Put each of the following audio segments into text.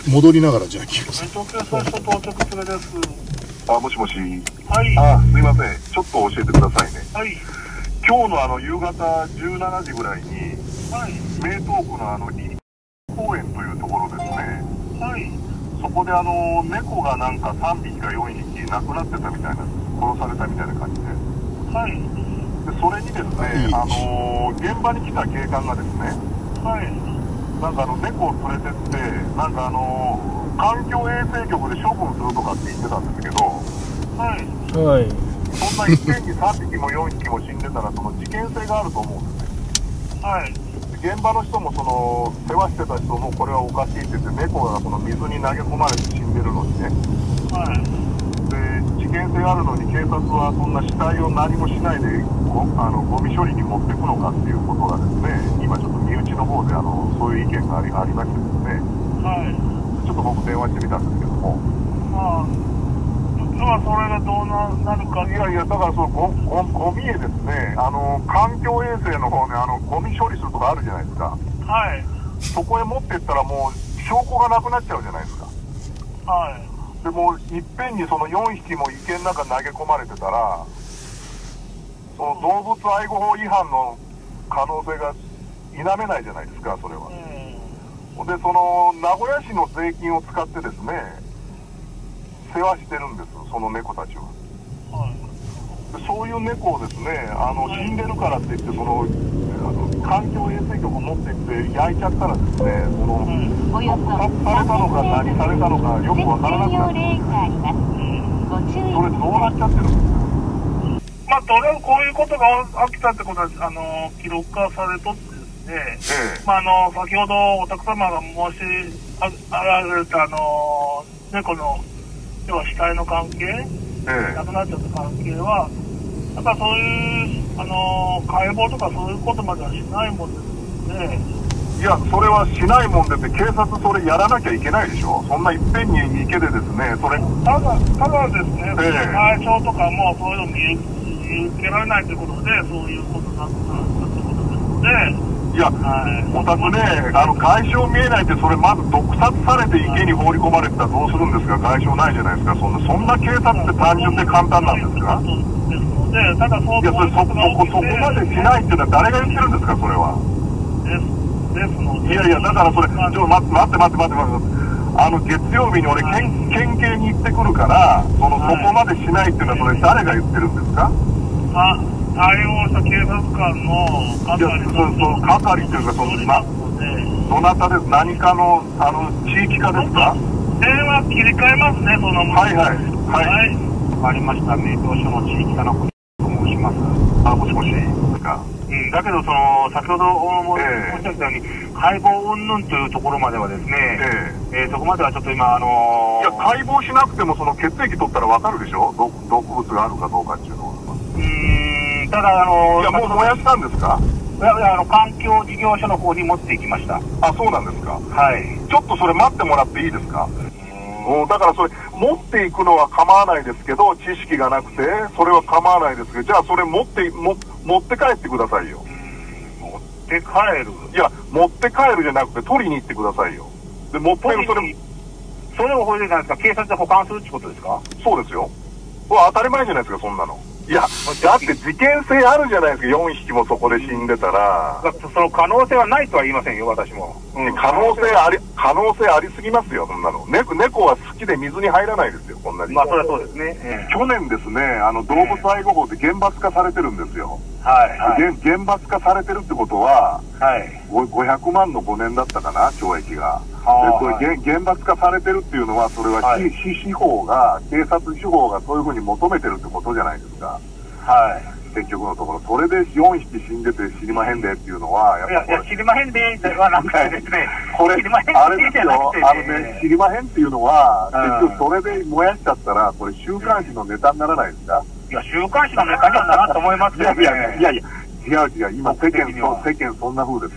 戻りながらじゃあ聞きます。 東京最初到着中です。 もしもし。 はい。 すいません。ちょっと教えてくださいね。 はい。 今日の夕方17時ぐらいに、 はい。 名東区の公園というところですね。 はい。 そこで猫がなんか3匹か4匹亡くなってたみたいな、殺されたみたいな感じで。 はい。 で、それにですね、現場に来た警官がですね、 はい。 なんか猫を連れてって、なんか環境衛生局で処分するとかって言ってたんですけど、 はい。 はい。 そんないっぺんに3匹も4匹も死んでたら、その事件性があると思うんですね。 はい。 現場の人も世話してた人もこれはおかしいって言って、猫がその水に投げ込まれて死んでるのにね。 はい。 で、事件性あるのに警察はそんな死体を何もしないでゴミ処理に持っていくのかっていうことがですね、今ちょっと身内の方でそういう意見がありましてですね、 はい。 ちょっと僕電話してみたんですけども。 まあ、それがどうなるか。 いやいや、だからそのゴミへですね、環境衛生の方でゴミ処理するとかあるじゃないですか。 はい。 そこへ持ってったらもう証拠がなくなっちゃうじゃないですか。 はい。 でもいっぺんにその4匹も池の中に投げ込まれてたら、その動物愛護法違反の可能性が否めないじゃないですか、それは。で、その名古屋市の税金を使ってですね、世話してるんです、その猫たちは。 はい。 で、そういう猫をですね、死んでるからって言って、環境衛生局を持ってって焼いちゃったらですね、 およそ殺されたのか何されたのかよくわからなくなる。それどうなっちゃってるんですか。 まあ、とりあえずこういうことが起きたってことは、記録化されとってですね、まあ、先ほどお宅様が申し上げられた、猫の、要は死体の関係、亡くなっちゃった関係は、やっぱそういう、解剖とかそういうことまではしないもんですので、 いや、それはしないもんでって、警察それやらなきゃいけないでしょ。そんないっぺんに池でですね、それ。 ただですね、対象とかもそういうの見受けられないということで、そういうことになったということですので、 いや、お宅ね、外傷見えないって、それまず毒殺されて池に放り込まれてたらどうするんですか。外傷ないじゃないですか。そんな警察って単純で簡単なんですか。 ただそこまでしないっていうのは誰が言ってるんですか、それは。 ですので。 いやいや、だからそれ、ちょっと待って。月曜日に俺、県警に行ってくるから、そこまでしないっていうのは、それ誰が言ってるんですか。 対応した警察官の係っていうか、どなたです。何かの、地域課ですか。 電話切り替えますね、そのはい。 わかりました。名東署の地域課のこと申します。 もしもしですか。 だけど、先ほど申し上げたように、解剖云々というところまではですね、そこまではちょっと今、 いや、解剖しなくても、血液取ったらわかるでしょ。毒物があるかどうかっていうのは。 ただ、 いや、もう燃やしたんですか。 いや、環境事業所の方に持っていきました。 そうなんですか。 はい。 ちょっとそれ待ってもらっていいですか。だからそれ、持っていくのは構わないですけど、知識がなくて、それは構わないですけど、じゃあそれ持って帰ってくださいよ。 持って帰る？ いや、持って帰るじゃなくて、取りに行ってくださいよ。で、持ってるそれをほいでなんですか、警察で保管するってことですか？ そうですよ。当たり前じゃないですか、そんなの。いや、だって事件性あるじゃないですか、4匹もそこで死んでたら。 その可能性はないとは言いませんよ、私も。 可能性ありすぎますよ、そんなの。猫は好きで水に入らないですよ、こんなに。 まあ、それはそうですね。 去年ですね、動物愛護法で厳罰化されてるんですよ。 はい。 厳罰化されてるってことは、 はい。 500万の5年だったかな、懲役が。厳罰化されてるっていうのは、それは司法が、警察司法がそういうふうに求めてるってことじゃないですか。 はい。 結局のところ、それで4匹死んでて知りまへんでっていうのは、 いや、知りまへんではなくてですね、 これ、あれですよ、知りまへんっていうのは、結局それで燃やしちゃったら、これ週刊誌のネタにならないですか。 いや、週刊誌のネタにはならんと思いますよね。 いや、違う、今世間そんな風です。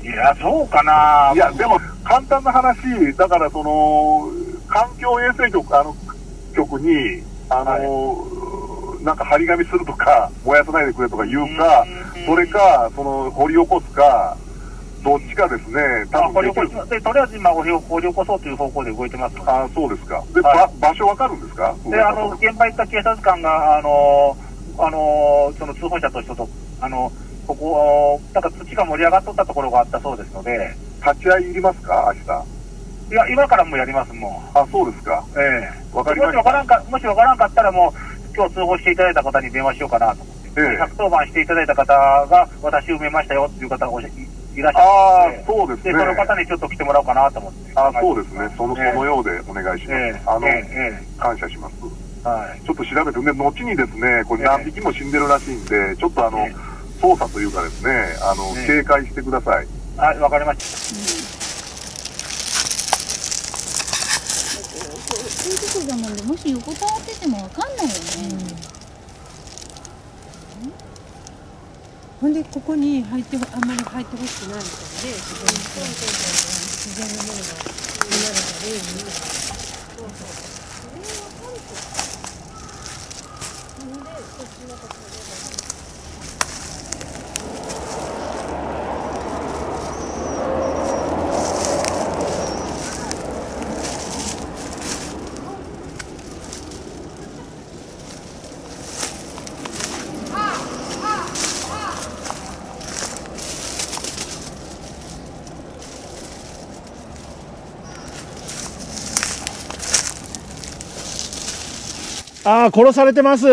いや、そうかな。 いや、でも、簡単な話、だから環境衛生局に、なんか張り紙するとか、燃やさないでくれとか言うか、それか、掘り起こすか、 どっちかですね、多分でとりあえず今、掘り起こそうという方向で動いてます。 ああ、そうですか。で、場所わかるんですか？ で、現場行った警察官が、その通報者と人と、ここ、なんか土が盛り上がっとったところがあったそうですので。 立ち会いいりますか、明日？ いや、今からもやります、もう。 あ、そうですか。わかりました。 もしわからんかったら、もう、今日通報していただいた方に電話しようかなと思って。110番していただいた方が、私埋めましたよっていう方がいらっしゃるので。 ああ、そうですね。 で、その方にちょっと来てもらおうかなと思って。 あ、そうですね。そのようでお願いします。感謝します。はい。ちょっと調べて、後にですね、これ何匹も死んでるらしいんで、ちょっと捜査というかですね、警戒してください。 はい、わかりました。 そういうところだもんで、もし横たわっててもわかんないよね。 ほんでここにあんまり入ってほしくないみたいで、ここに自然のものが生まれたりみたいな。そうそう。それはわかると。なんでこっちのところで。 ああ、殺されてます。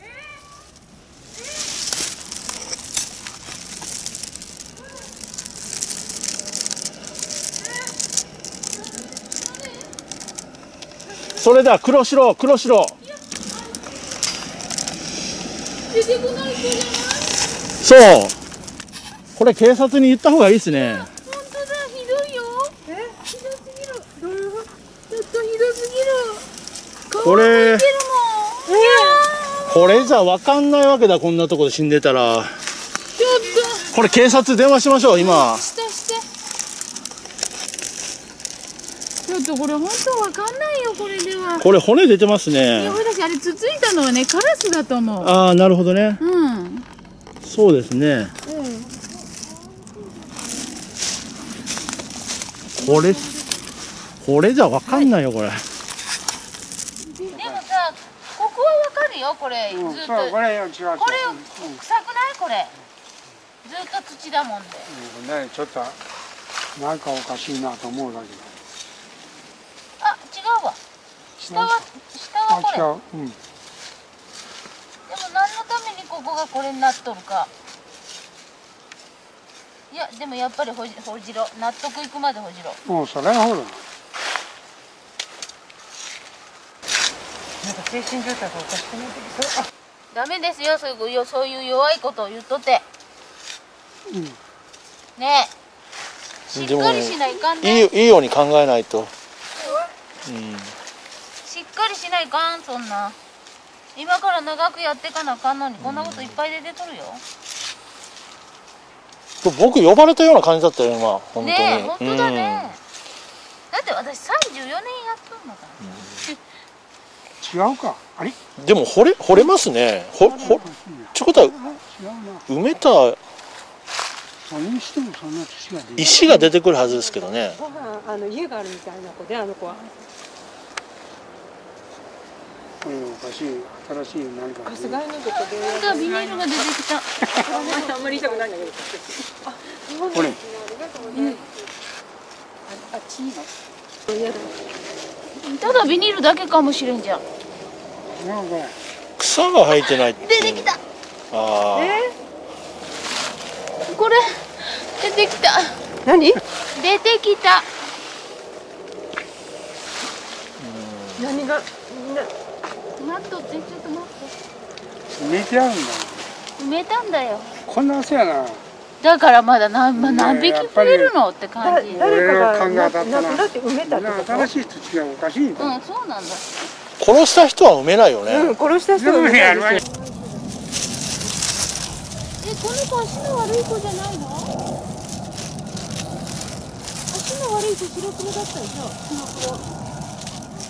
それだ、黒白。 出てこない子じゃない？ そう。これ警察に言った方がいいですね。 本当だ、ひどいよ。ひどすぎる。ちょっとひどすぎる。 これ。 これじゃ分かんないわけだ、こんなとこで死んでたら。 ちょっとこれ警察電話しましょう、今。 ちょっとこれ本当分かんないよ、これでは。 これ骨出てますね。 いや、私あれつついたのはね、カラスだと思う。 ああ、なるほどね。そうですね。これじゃ分かんないよ、これ。 ここはわかるよ、これ。ずっと。これ臭くないこれ。ずっと土だもんで。 ね、ちょっとなんかおかしいなと思うだけど。 あ、違うわ。下はこれ。でも何のためにここがこれになっとるか。いや、でもやっぱりほじろ。納得いくまでほじろ。 もうそれはほら。 なんか精神状態がおかしくなってきそう。 ダメですよ、そういう弱いことを言っとって。ねえ。しっかりしないかんね。 いいように考えないと。 しっかりしないかん、そんな。今から長くやってかなあかんのに、こんなこといっぱい出てくるよ。 僕呼ばれたような感じだったよ、今。本当に。 ねえ、本当だね。だって私34年やっとんのかな。 違うか、あれ。 でも掘れますね。ちゅうことは埋めた石が出てくるはずですけどね。 家があるみたいな子で、あの子は。 おかしい、新しい何か。 ガス台のとこで。 本当はビニールが出てきた。 あんまり痛くないんだけど。 これ。 あっちに。 ただビニールだけかもしれんじゃん。 草が生えてないって。 出てきた。 ああ。 これ出てきた。 何？ 出てきた。 何が？ 待っとって、ちょっと待って。 埋めてあるんだ。 埋めたんだよ。 こんな汗やな。 だからまだ何匹増えるのって感じ。 誰かがなくなって埋めたってこと？ 新しい土がおかしいんだ。 そうなんだ。 殺した人は埋めないよね。 殺した人は埋めないですよ。 この子足の悪い子じゃないの？足の悪い子白黒だったでしょ？白黒。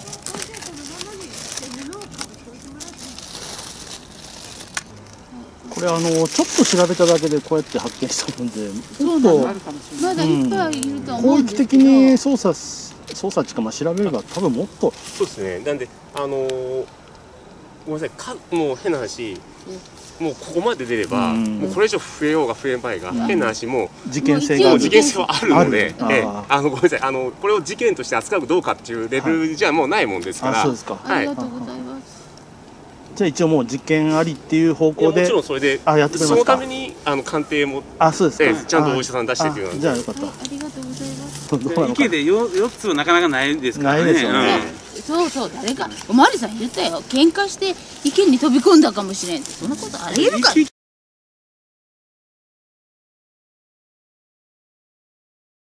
ここれちょっと調べただけでこうやって発見したもんで、ちょっとまだいっぱいいると思広域うんですけど。 的に捜査っていうか、まあ調べれば多分もっと。 そうですね。なんでごめんなさい、もう変な話、もうここまで出れば、もうこれ以上増えようが増えまいが、変な話もう事件性がある。 事件性はあるので、ごめんあなさい、これを事件として扱うかどうかっていうレベルじゃもうないもんですから。 あ、そうですか。 ありがとうございます。 じゃあ一応もう実験ありっていう方向で。 もちろんそれで、 やってくれますか。 そのために鑑定も、 そうですか。 ちゃんとお医者さん出してっていうので。 じゃあよかった。 ありがとうございます。 池で4つはなかなかないですからね。 ないですよね。 そうそう、誰かおまわりさん言ったよ。喧嘩して池に飛び込んだかもしれんって、そんなことありえるか。